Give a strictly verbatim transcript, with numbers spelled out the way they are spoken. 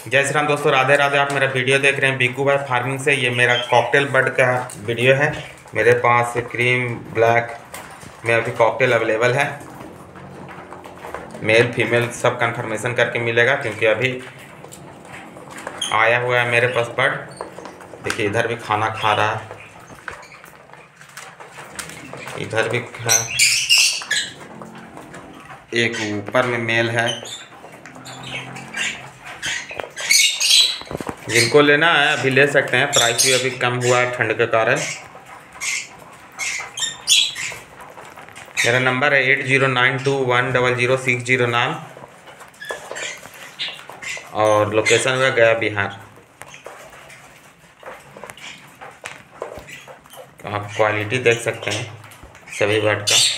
जय श्री राम दोस्तों, राधे राधे। आप मेरा वीडियो देख रहे हैं बीकू भाई फार्मिंग से। ये मेरा कॉकटेल बर्ड का वीडियो है। मेरे पास क्रीम ब्लैक में अभी कॉकटेल अवेलेबल है। मेल फीमेल सब कंफर्मेशन करके मिलेगा, क्योंकि अभी आया हुआ है मेरे पास बर्ड। देखिए इधर भी खाना खा रहा है, इधर भी है, एक ऊपर में मेल है। जिनको लेना है अभी ले सकते हैं, प्राइस भी अभी कम हुआ है ठंड के कारण। मेरा नंबर है eight zero nine two one double zero six zero nine और लोकेशन हुआ गया बिहार। आप क्वालिटी देख सकते हैं सभी बर्ड का।